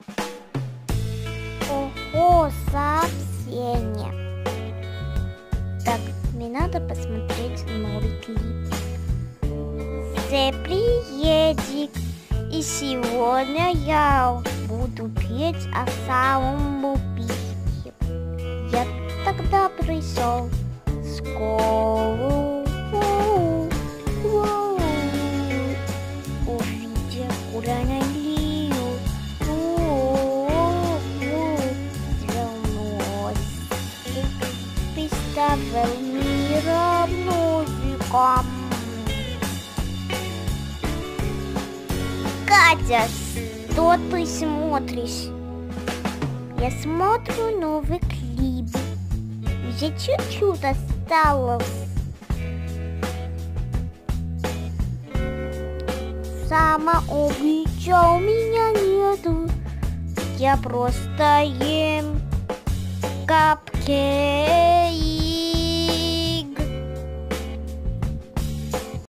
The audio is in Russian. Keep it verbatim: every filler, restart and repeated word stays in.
Ого, сообщение. Так, мне надо посмотреть новый клип. Все приедет, и сегодня я буду петь о самом убийстве. Я тогда пришел в школу, увидел уронили. Представил миром музыком. Катя, что ты смотришь? Я смотрю новый клип. Уже чуть-чуть осталось. Самоубийца у меня нету. Я просто ем капкейк.